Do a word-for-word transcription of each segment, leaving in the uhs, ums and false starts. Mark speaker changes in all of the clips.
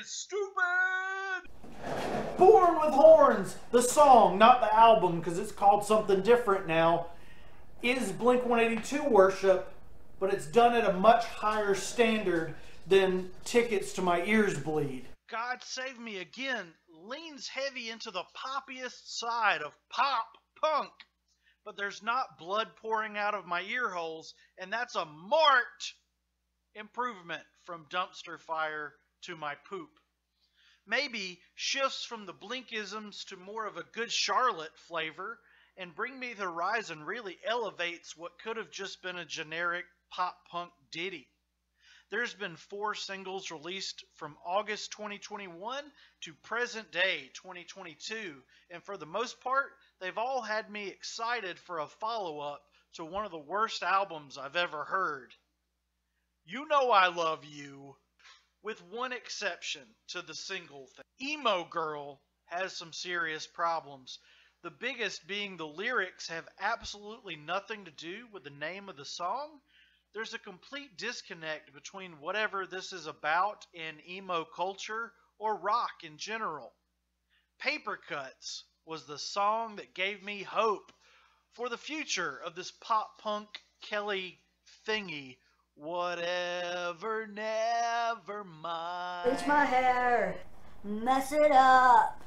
Speaker 1: is stupid!
Speaker 2: Born with Horns, the song, not the album, because it's called something different now, is Blink one eighty-two worship, but it's done at a much higher standard than Tickets to My Ears Bleed.
Speaker 1: God Save Me Again leans heavy into the poppiest side of pop punk, but there's not blood pouring out of my ear holes, and that's a marked improvement from Dumpster Fire to My Poop. Maybe shifts from the Blinkisms to more of a Good Charlotte flavor, and Bring Me the Horizon really elevates what could have just been a generic pop punk ditty. There's been four singles released from August twenty twenty-one to present day twenty twenty-two, and for the most part, they've all had me excited for a follow-up to one of the worst albums I've ever heard. You Know I Love You, with one exception to the single thing. Emo Girl has some serious problems, the biggest being the lyrics have absolutely nothing to do with the name of the song. There's a complete disconnect between whatever this is about in emo culture or rock in general. Paper Cuts was the song that gave me hope for the future of this pop punk Kelly thingy. Whatever, never mind.
Speaker 3: Bleach my hair, mess it up.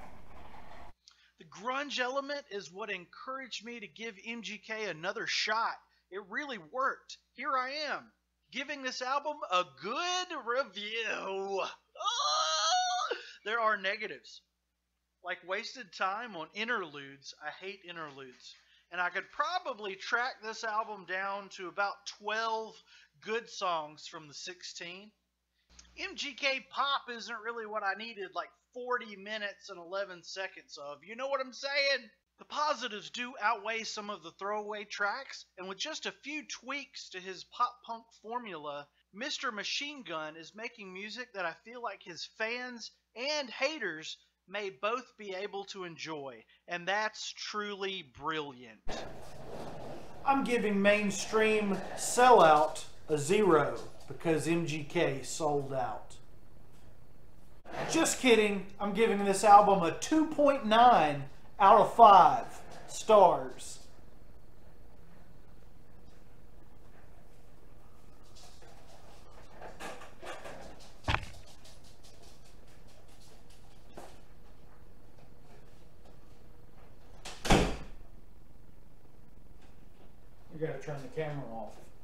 Speaker 1: The grunge element is what encouraged me to give M G K another shot. It really worked. Here I am, giving this album a good review. Ah! There are negatives, like wasted time on interludes. I hate interludes. And I could probably track this album down to about twelve good songs from the sixteen. M G K pop isn't really what I needed like forty minutes and eleven seconds of. You know what I'm saying? The positives do outweigh some of the throwaway tracks, and with just a few tweaks to his pop-punk formula, Mister Machine Gun is making music that I feel like his fans and haters may both be able to enjoy, and that's truly brilliant.
Speaker 2: I'm giving Mainstream Sellout a zero because M G K sold out. Just kidding, I'm giving this album a two point nine out of five stars. You gotta turn the camera off.